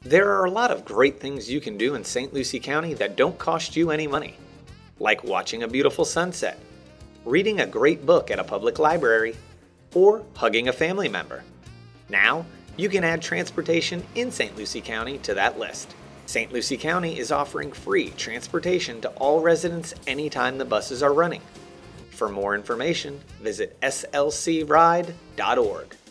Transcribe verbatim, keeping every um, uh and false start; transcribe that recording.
There are a lot of great things you can do in Saint Lucie County that don't cost you any money, like watching a beautiful sunset, reading a great book at a public library, or hugging a family member. Now, you can add transportation in Saint Lucie County to that list. Saint Lucie County is offering free transportation to all residents anytime the buses are running. For more information, visit S L C ride dot org.